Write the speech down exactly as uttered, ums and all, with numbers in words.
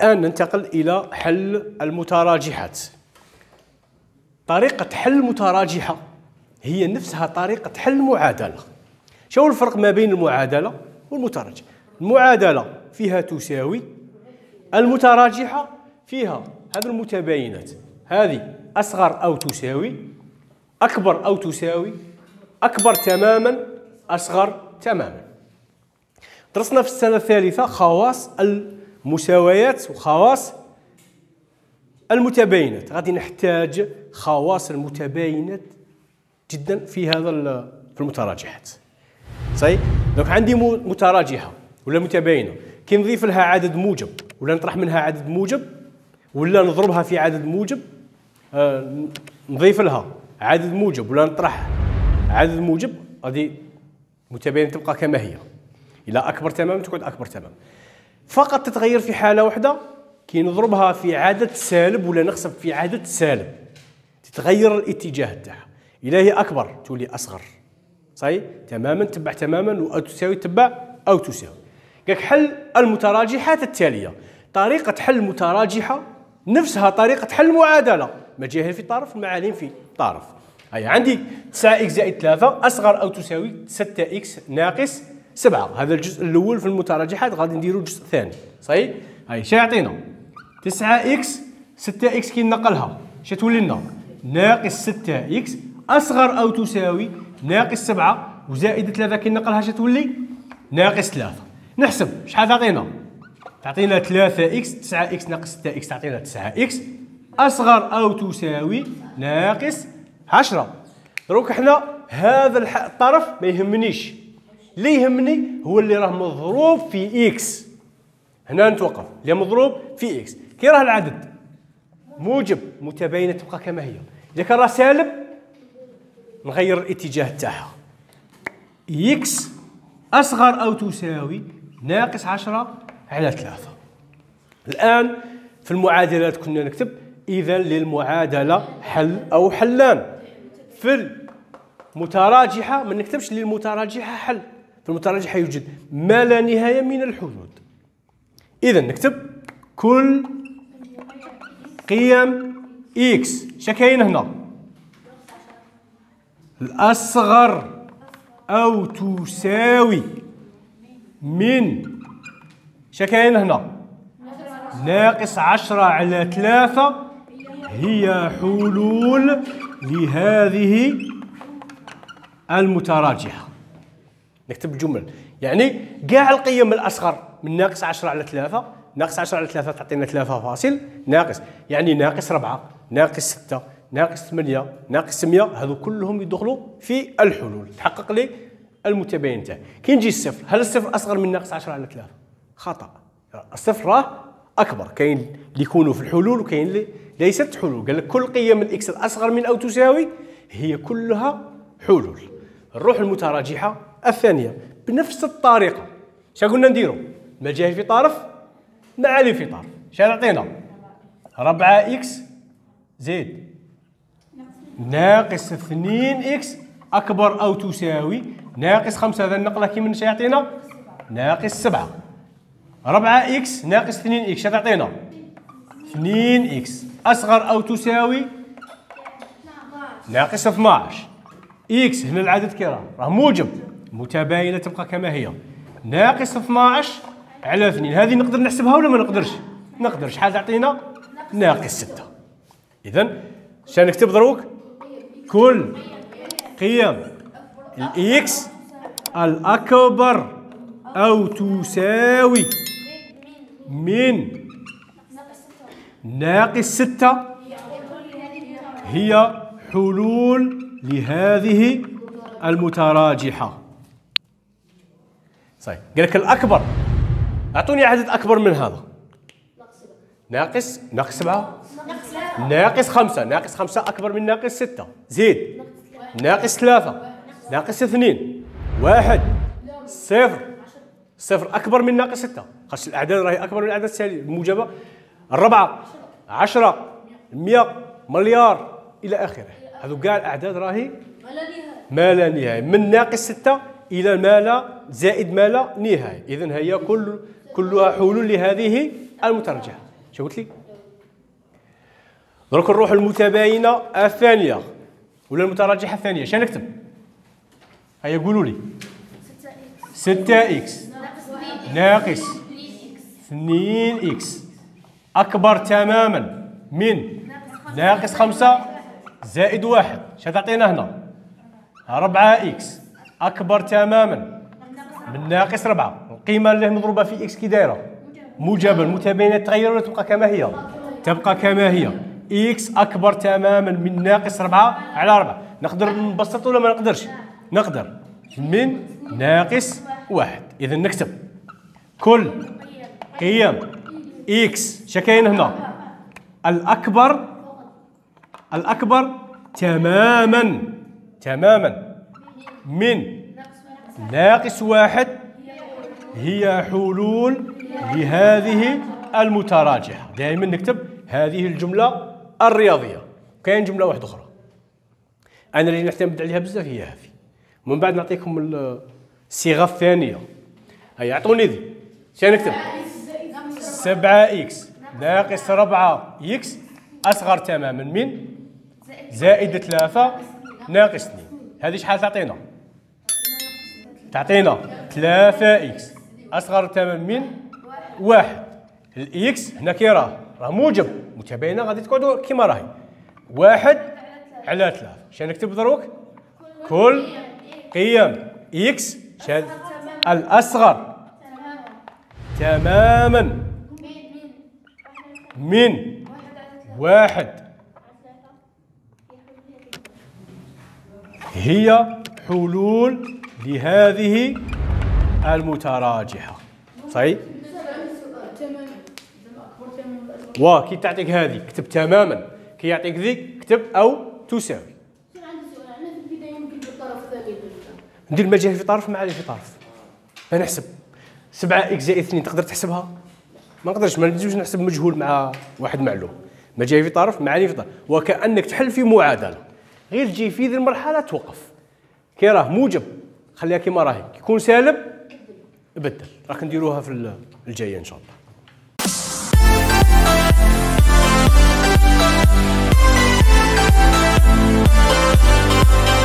الآن ننتقل إلى حل المتراجحات. طريقة حل المتراجحة هي نفسها طريقة حل المعادلة. شو الفرق ما بين المعادلة والمتراجحة؟ المعادلة فيها تساوي، المتراجحة فيها هذه المتباينات، هذه أصغر أو تساوي، أكبر أو تساوي، أكبر تماما، أصغر تماما. درسنا في السنة الثالثة خواص المساويات وخواص المتباينات، غادي نحتاج خواص المتباينات جدا في هذا في المتراجحات. صحيح؟ دونك عندي متراجحة ولا متباينة، كي نضيف لها عدد موجب ولا نطرح منها عدد موجب ولا نضربها في عدد موجب، آه نضيف لها عدد موجب ولا نطرح عدد موجب، غادي متباينة تبقى كما هي. إلى أكبر تماما تكون أكبر تماما. فقط تتغير في حالة واحدة، كي نضربها في عدد سالب ولا نقسم في عدد سالب تتغير الاتجاه تاعها. إلا هي أكبر تولي أصغر. صحيح؟ تماما تبع تماما، أو تساوي تبع أو تساوي. قالك حل المتراجحات التالية. طريقة حل المتراجحة نفسها طريقة حل المعادلة، مجاهل في طرف معالم في طرف. هيا عندي تسعة إكس زائد ثلاثة أصغر أو تساوي ستة إكس ناقص سبعة. هذا الجزء الأول في المتراجحات، غادي نديرو الجزء الثاني. صحيح؟ هاي شنو يعطينا؟ تسعة إكس ستة إكس كي نقلها شنو تولي لنا؟ ناقص ستة إكس أصغر أو تساوي ناقص سبعة، وزائد ثلاثة كي نقلها شنو تولي؟ ناقص ثلاثة. نحسب شحال تعطينا؟ تعطينا ثلاثة إكس، تسعة إكس ناقص ستة إكس تعطينا تسعة إكس أصغر أو تساوي ناقص عشرة. دروك حنا هذا الطرف ما يهمنيش، اللي يهمني هو اللي راه مضروب في إكس. هنا نتوقف، اللي مضروب في إكس. كي راه العدد موجب متباينة تبقى كما هي، إذا كان راه سالب نغير الاتجاه تاعها. إكس أصغر أو تساوي ناقص عشرة على ثلاثة. الآن في المعادلات كنا نكتب إذا للمعادلة حل أو حلان. في المتراجحة ما نكتبش للمتراجحة حل، في المتراجحة يوجد ما لا نهاية من الحدود. إذا نكتب كل قيم إكس شا كاين هنا؟ الأصغر أو تساوي من شا كاين هنا؟ ناقص عشرة على ثلاثة هي حلول لهذه المتراجحة. نكتب الجمل، يعني كاع القيم الأصغر من ناقص عشرة على ثلاثة، ناقص عشرة على ثلاثة تعطينا ثلاثة فاصل ناقص، يعني ناقص ربعة، ناقص ستة، ناقص ثمانية، ناقص مية، هذو كلهم يدخلوا في الحلول. تحقق لي المتباين تاعي. كي نجي الصفر، هل الصفر أصغر من ناقص عشرة على ثلاثة؟ خطأ. الصفر راه أكبر. كاين اللي يكونوا في الحلول وكاين اللي ليست حلول. قال لك كل قيم الإكس الأصغر من أو تساوي هي كلها حلول. نروح المتراجحة الثانية بنفس الطريقة. شا قلنا نديرو؟ مجاهل في طرف معالم في طرف. شا يعطينا؟ ربعة إكس زائد ناقص اثنين إكس أكبر أو تساوي ناقص خمسة. هذا النقلة كي من شا يعطينا؟ ناقص سبعة. ربعة إكس ناقص اثنين إكس شا تعطينا؟ اثنين إكس أصغر أو تساوي ناقص اثناش. إكس هنا العدد كي راه؟ راه موجب، متباينة تبقى كما هي. ناقص اثناش على اثنين، هذه نقدر نحسبها ولا ما نقدرش؟ نقدر. شحال تعطينا؟ ناقص ستة. إذا شنو نكتب دروك؟ كل قيم الإكس الأكبر أو تساوي من ناقص ستة هي حلول لهذه المتراجحة. صحيح. قال لك الأكبر، أعطوني عدد أكبر من هذا. ناقص ناقص سبعة، ناقص خمسة، ناقص خمسة أكبر من ناقص ستة، زيد ناقص ثلاثة، ناقص اثنين، واحد، صفر. صفر أكبر من ناقص ستة، خاص الأعداد راهي أكبر من الأعداد السالبة الموجبة. الربعة، عشرة، مئة، مليار إلى آخره. هذو كاع الأعداد راهي ما لا نهاية، من ناقص ستة إلى ما لا زائد ما لا نهاية. إذن هي كل كلها حلول لهذه المترجحة. شو قلت لي؟ دروك نروحوا للمتباينه الثانيه ولا المتراجحه الثانيه. شنو نكتب؟ هيا قولوا لي. ستة إكس ناقص اثنين إكس أكبر تماما من ناقص خمسة زائد واحد. شنو تعطينا هنا؟ أربعة إكس أكبر تماما من ناقص ربعة. القيمة اللي مضروبة في إكس كي دايرة؟ موجبة. المتباينة تتغير ولا تبقى كما هي؟ تبقى كما هي. إكس أكبر تماما من ناقص ربعة على ربعة. نقدر نبسط ولا ما نقدرش؟ نقدر. من ناقص واحد. إذا نكتب كل قيم إكس شكاين هنا الأكبر الأكبر تماما تماما من ناقص واحد هي حلول لهذه المتراجحة. دائما نكتب هذه الجملة الرياضية. كاين جملة واحدة أخرى أنا اللي نعتمد عليها بزاف هي هذه. من بعد نعطيكم الصيغة الثانية. هيا أعطوني ذي. شنو نكتب؟ سبعة إكس ناقص ربعة إكس أصغر تماما من زائد ثلاثة ناقص اثنين. هذه شحال تعطينا؟ تعطينا ثلاثة إكس أصغر تماما من واحد. الإكس هنا كي راه راه موجب متباينة غادي تقعدوا كيما راهي واحد على ثلاثة. شنو نكتب دروك؟ كل قيم إكس الأصغر تماما من واحد هي حلول لهذه المتراجحة. صحيح؟ وا كي تعطيك هذه كتب تماما، كي يعطيك ذيك كتب أو تساوي. ندير المجال في طرف مع اللي في طرف. نحسب سبعة إكس زائد اثنين تقدر تحسبها؟ ما نقدرش، ما نجوش نحسب مجهول مع واحد معلوم. مجال في طرف مع اللي في طرف، وكأنك تحل في معادلة. غير تجي في ذي المرحلة توقف. كي راه موجب خليها كيما راهي، كيكون سالب بدل. راك نديروها في الجاية إن شاء الله. We'll be right back.